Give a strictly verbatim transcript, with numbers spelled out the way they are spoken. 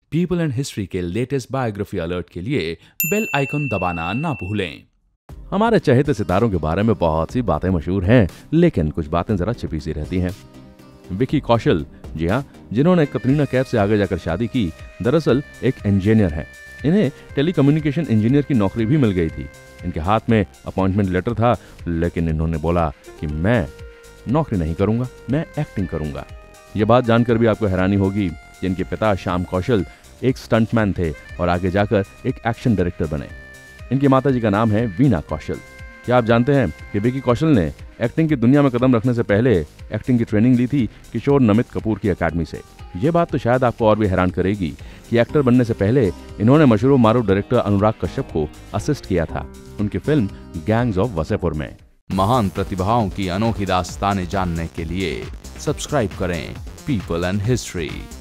People and history के latest biography alert के लिए बेल आइकन दबाना ना भूलें। हमारे चहेते सितारों के बारे में बहुत सी बातें मशहूर हैं, लेकिन कुछ बातें जरा छिपी सी रहती हैं। विकी कौशल, जी हाँ, जिन्होंने कतरीना कैफ से आगे जाकर शादी की, दरअसल एक इंजीनियर हैं। इन्हें टेलीकम्युनिकेशन इंजीनियर की नौकरी भी मिल गई थी। इनके हाथ में अपॉइंटमेंट लेटर था, लेकिन इन्होंने बोला कि मैं नौकरी नहीं करूंगा, मैं एक्टिंग करूंगा। ये बात जानकर भी आपको हैरानी होगी कि इनके पिता श्याम कौशल एक स्टंटमैन थे और आगे जाकर एक एक्शन डायरेक्टर बने। इनकी माताजी का नाम है वीना कौशल। क्या आप जानते हैं कि विकी कौशल ने एक्टिंग की दुनिया में कदम रखने से पहले एक्टिंग की ट्रेनिंग ली थी किशोर नमित कपूर की एकेडमी से। ये बात तो शायद आपको और भी हैरान करेगी कि एक्टर बनने से पहले इन्होंने मशहूर मारूफ डायरेक्टर अनुराग कश्यप को असिस्ट किया था उनकी फिल्म गैंग्स ऑफ वसेपुर में। महान प्रतिभाओं की अनोखी दास्तानें जानने के लिए सब्सक्राइब करें पीपल एंड हिस्ट्री।